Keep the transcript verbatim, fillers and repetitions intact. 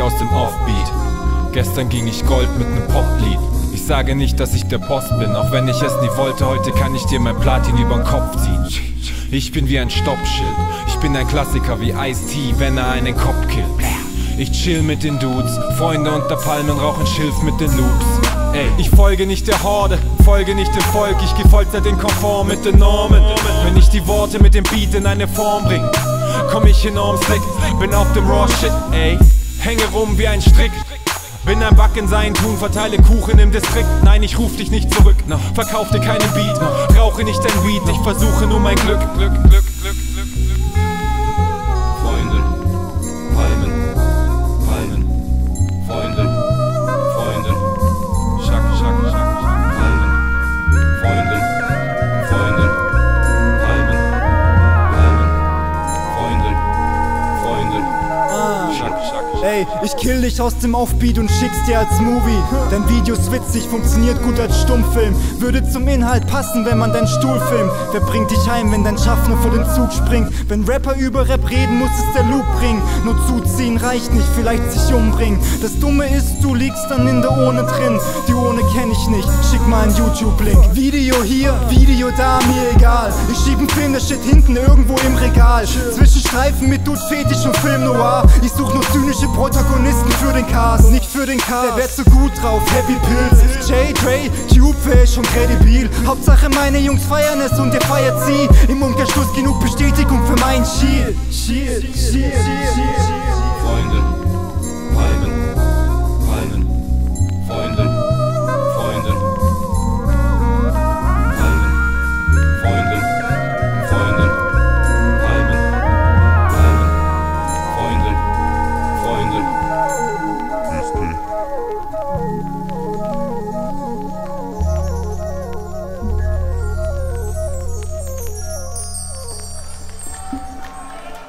aus dem Offbeat. Gestern ging ich Gold mit nem Poplied. Ich sage nicht, dass ich der Boss bin, auch wenn ich es nie wollte. Heute kann ich dir mein Platin übern Kopf ziehen. Ich bin wie ein Stoppschild, ich bin ein Klassiker wie Ice-T, wenn er einen Kopf killt. Ich chill mit den Dudes, Freunde unter Palmen rauchen Schilf mit den Loops. Ey, ich folge nicht der Horde, folge nicht dem Volk, ich geh Vollzeit in Konform mit den Normen. Wenn ich die Worte mit dem Beat in eine Form bring, komm ich enorm slick, bin auf dem Raw Shit, ey. Hänge rum wie ein Strick, bin ein Back in sein Tun, verteile Kuchen im Distrikt. Nein, ich ruf dich nicht zurück, no. Verkauf dir keinen Beat, no. Rauche nicht dein Weed, ich versuche nur mein Glück, Glück, Glück, Glück, Glück, Glück. Freunde, Palmen, Palmen, Freunde, Freunde, Schack, Schack, Schack, Palmen, Freunde, Freunde, Palmen, Palmen, Freunde, Freunde, Schack, Schack, Schack. Ey, ich kill dich aus dem Offbeat und schick's dir als Movie. Dein Video ist witzig, funktioniert gut als Stummfilm. Würde zum Inhalt passen, wenn man deinen Stuhl filmt. Wer bringt dich heim, wenn dein Schaffner vor den Zug springt? Wenn Rapper über Rap reden, muss es der Loop bringen. Nur zuziehen reicht nicht, vielleicht sich umbringen. Das Dumme ist, du liegst dann in der Urne drin. Die Urne kenn ich nicht, schick mal einen YouTube-Link. Video hier, Video da, mir egal. Ich schieb einen Film, der steht hinten irgendwo im Regal. Zwischen Streifen mit Dude Fetisch und Film Noir. Ich such nur zynische Protagonisten für den Cast, nicht für den Cast. Der wär zu gut drauf, Happy Pills, J, Dre, Cube, fähig und kredibil. Hauptsache meine Jungs feiern es und ihr feiert sie. Im Umkehrschluss genug Bestätigung für mein Shield. Shield, Shield, Shield, Shield.